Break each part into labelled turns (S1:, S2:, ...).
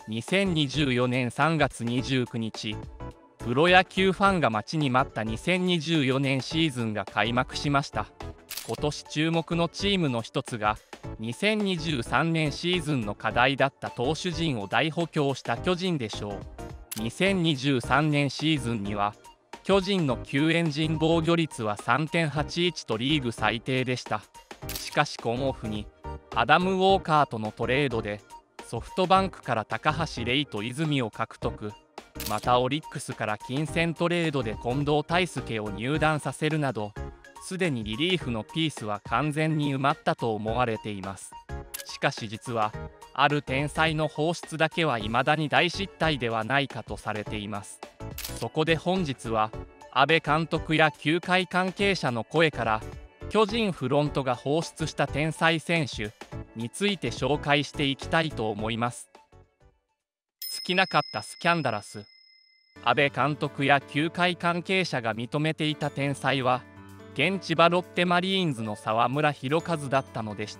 S1: 2024年3月29日、プロ野球ファンが待ちに待った2024年シーズンが開幕しました。今年注目のチームの一つが、2023年シーズンの課題だった投手陣を大補強した巨人でしょう。2023年シーズンには、巨人の救援陣防御率は 3.81 とリーグ最低でした。しかし今オフに、アダム・ウォーカーとのトレードで、ソフトバンクから高橋礼と泉を獲得。またオリックスから金銭トレードで近藤泰輔を入団させるなど、すでにリリーフのピースは完全に埋まったと思われています。しかし実は、ある天才の放出だけは未だに大失態ではないかとされています。そこで本日は、阿部監督や球界関係者の声から、巨人フロントが放出した天才選手について紹介していきたいと思います。尽きなかったスキャンダラス。阿部監督や球界関係者が認めていた天才は、現千葉ロッテマリーンズの沢村博和だったのでした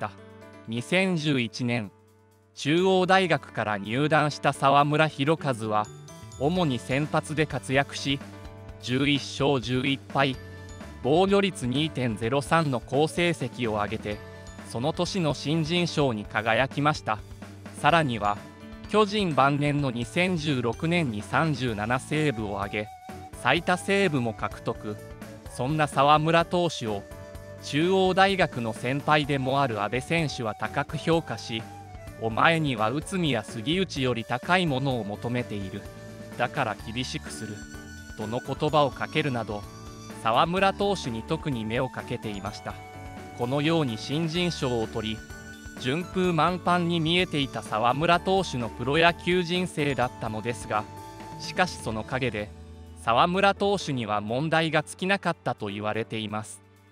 S1: 。2011年、中央大学から入団した沢村博和は、主に先発で活躍し、11勝11敗、防御率 2.03 の好成績を挙げて、その年の新人賞に輝きました。さらには、巨人晩年の2016年に37セーブを挙げ、最多セーブも獲得。そんな沢村投手を、中央大学の先輩でもある阿部選手は高く評価し、お前には内海や杉内より高いものを求めている。だから厳しくする。との言葉をかけるなど、沢村投手に特に目をかけていました。このように新人賞を取り、順風満帆に見えていた沢村投手のプロ野球人生だったのですが、しかしその陰で、沢村投手には問題が尽きなかったと言われています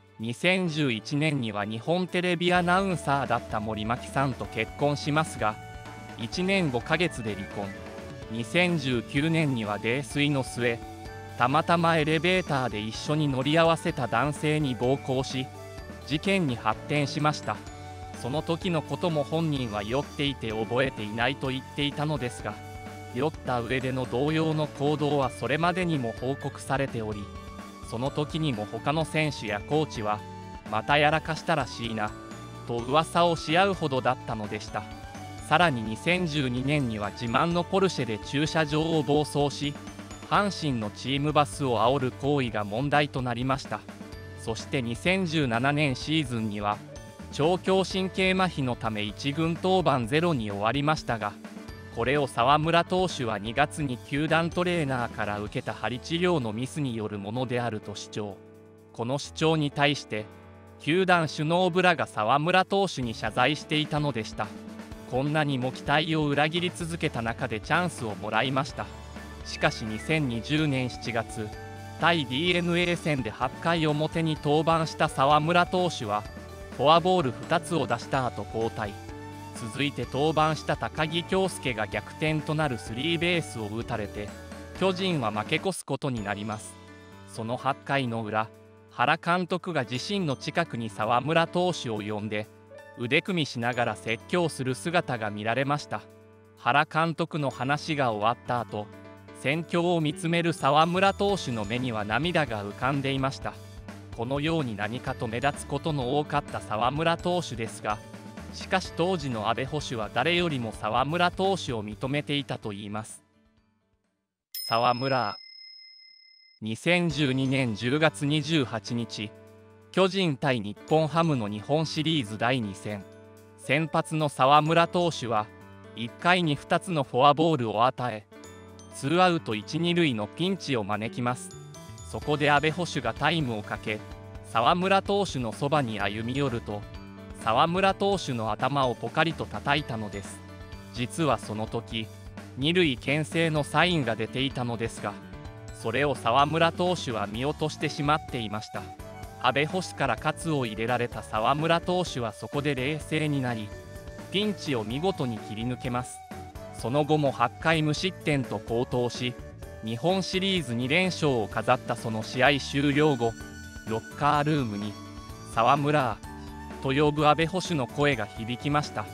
S1: 。2011年には日本テレビアナウンサーだった森牧さんと結婚しますが、1年5ヶ月で離婚。2019年には泥酔の末、たまたまエレベーターで一緒に乗り合わせた男性に暴行し、事件に発展しました。その時のことも本人は酔っていて覚えていないと言っていたのですが、酔った上での同様の行動はそれまでにも報告されており、その時にも他の選手やコーチは、またやらかしたらしいな、と噂をし合うほどだったのでした。さらに2012年には自慢のポルシェで駐車場を暴走し、阪神のチームバスを煽る行為が問題となりました。そして2017年シーズンには、腸狭神経麻痺のため1軍登板ゼロに終わりましたが、これを沢村投手は2月に球団トレーナーから受けた針治療のミスによるものであると主張。この主張に対して、球団首脳部らが沢村投手に謝罪していたのでした。こんなにも期待を裏切り続けた中でチャンスをもらいました。しかし2020年7月、対 DNA 戦で8回表に登板した沢村投手は、フォアボール2つを出した後交代。続いて登板した高木京介が逆転となるスリーベースを打たれて、巨人は負け越すことになります。その8回の裏、原監督が自身の近くに沢村投手を呼んで、腕組みしながら説教する姿が見られました。原監督の話が終わった後、戦況を見つめる沢村投手の目には涙が浮かんでいました。このように何かと目立つことの多かった沢村投手ですが、しかし当時の阿部捕手は誰よりも沢村投手を認めていたといいます。沢村。2012年10月28日、巨人対日本ハムの日本シリーズ第2戦。先発の沢村投手は、1回に2つのフォアボールを与え、ツーアウト1、2塁のピンチを招きます。そこで阿部捕手がタイムをかけ、沢村投手のそばに歩み寄ると、沢村投手の頭をポカリと叩いたのです。実はその時、二塁牽制のサインが出ていたのですが、それを沢村投手は見落としてしまっていました。阿部捕手から喝を入れられた沢村投手はそこで冷静になり、ピンチを見事に切り抜けます。その後も8回無失点と好投し、日本シリーズ2連勝を飾ったその試合終了後、ロッカールームに「沢村」と呼ぶ阿部捕手の声が響きました。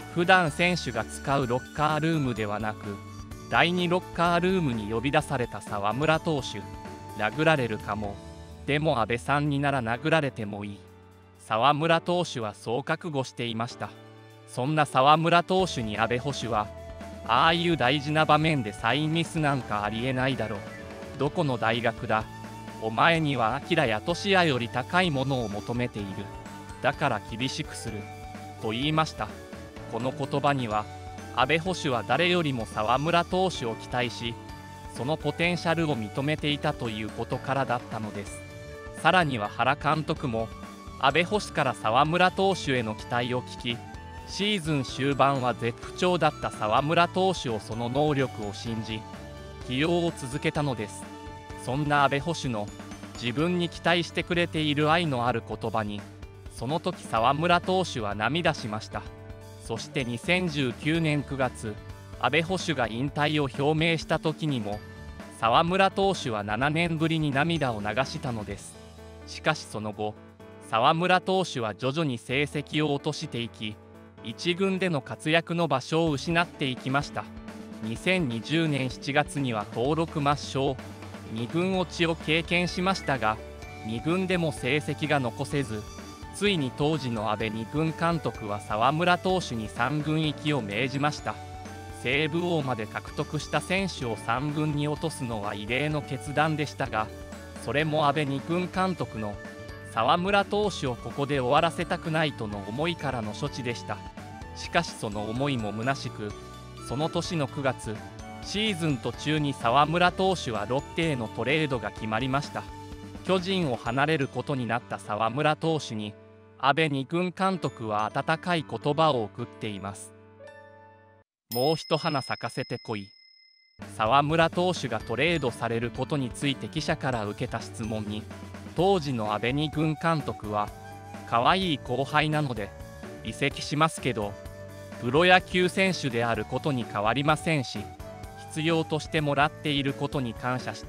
S1: 普段選手が使うロッカールームではなく、第2ロッカールームに呼び出された沢村投手。殴られるかも。でも阿部さんになら殴られてもいい。沢村投手はそう覚悟していました。そんな沢村投手に阿部捕手は、ああいう大事な場面でサインミスなんかありえないだろう。どこの大学だ。お前には明や俊也より高いものを求めている。だから厳しくする。と言いました。この言葉には、阿部捕手は誰よりも沢村投手を期待し、そのポテンシャルを認めていたということからだったのです。さらには原監督も、阿部捕手から沢村投手への期待を聞き、シーズン終盤は絶不調だった沢村投手をその能力を信じ、起用を続けたのです。そんな阿部捕手の自分に期待してくれている愛のある言葉に、その時沢村投手は涙しました。そして2019年9月、阿部捕手が引退を表明した時にも、沢村投手は7年ぶりに涙を流したのです。しかしその後、沢村投手は徐々に成績を落としていき、1軍での活躍の場所を失っていきました。2020年7月には登録抹消、2軍落ちを経験しましたが、2軍でも成績が残せず、ついに当時の阿部2軍監督は沢村投手に3軍行きを命じました。セーブ王まで獲得した選手を3軍に落とすのは異例の決断でしたが、それも阿部2軍監督の沢村投手をここで終わらせたくないとの思いからの処置でした。しかしその思いも虚しく、その年の9月、シーズン途中に沢村投手はロッテへのトレードが決まりました。巨人を離れることになった沢村投手に、阿部2軍監督は温かい言葉を送っています。もう一花咲かせてこい。沢村投手がトレードされることについて記者から受けた質問に、当時の阿部2軍監督は、可愛い後輩なので移籍しますけど、プロ野球選手であることに変わりませんし、必要としてもらっていることに感謝して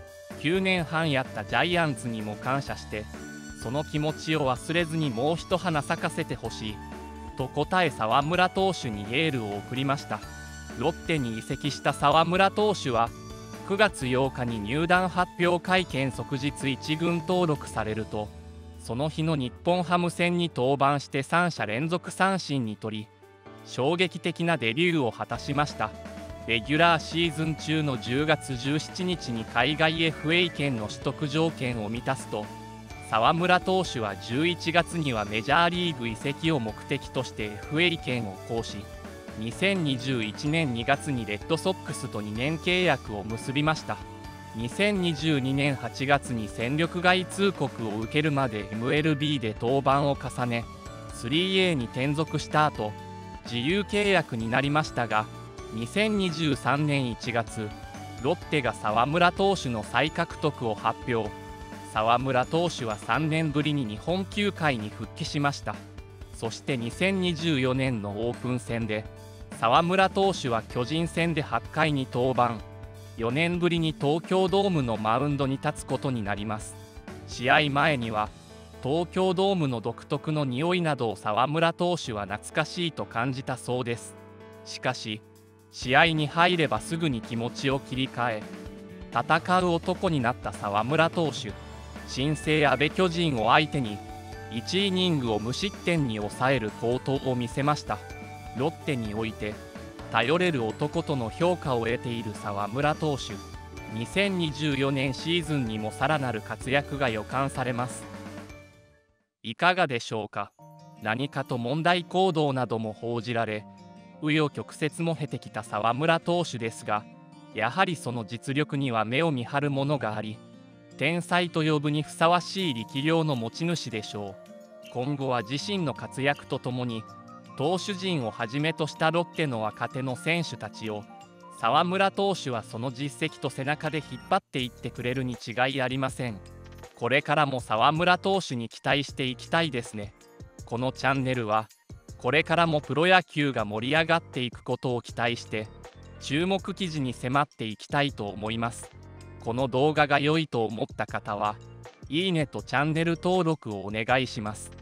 S1: 、9年半やったジャイアンツにも感謝して、その気持ちを忘れずにもう一花咲かせてほしいと答え、沢村投手にエールを送りました。ロッテに移籍した沢村投手は9月8日に入団発表会見即日1軍登録されると、その日の日本ハム戦に登板して3者連続三振に取り、衝撃的なデビューを果たしました。レギュラーシーズン中の10月17日に海外 FA 権の取得条件を満たすと、沢村投手は11月にはメジャーリーグ移籍を目的として FA 権を行使、2021年2月にレッドソックスと2年契約を結びました。2022年8月に戦力外通告を受けるまで MLB で登板を重ね、3A に転属した後、自由契約になりましたが、2023年1月、ロッテが沢村投手の再獲得を発表。沢村投手は3年ぶりに日本球界に復帰しました。そして2024年のオープン戦で、沢村投手は巨人戦で8回に登板。4年ぶりに東京ドームのマウンドに立つことになります。試合前には、東京ドームの独特の匂いなどを沢村投手は懐かしいと感じたそうです。しかし、試合に入ればすぐに気持ちを切り替え、戦う男になった沢村投手。新生阿部巨人を相手に、1イニングを無失点に抑える好投を見せました。ロッテにおいて、頼れる男との評価を得ている沢村投手。2024年シーズンにもさらなる活躍が予感されます。いかがでしょうか。何かと問題行動なども報じられ、紆余曲折も経てきた沢村投手ですが、やはりその実力には目を見張るものがあり、天才と呼ぶにふさわしい力量の持ち主でしょう。今後は自身の活躍とともに、投手陣をはじめとしたロッテの若手の選手たちを、沢村投手はその実績と背中で引っ張っていってくれるに違いありません。これからも沢村投手に期待していきたいですね。このチャンネルは、これからもプロ野球が盛り上がっていくことを期待して、注目記事に迫っていきたいと思います。この動画が良いと思った方は、いいねとチャンネル登録をお願いします。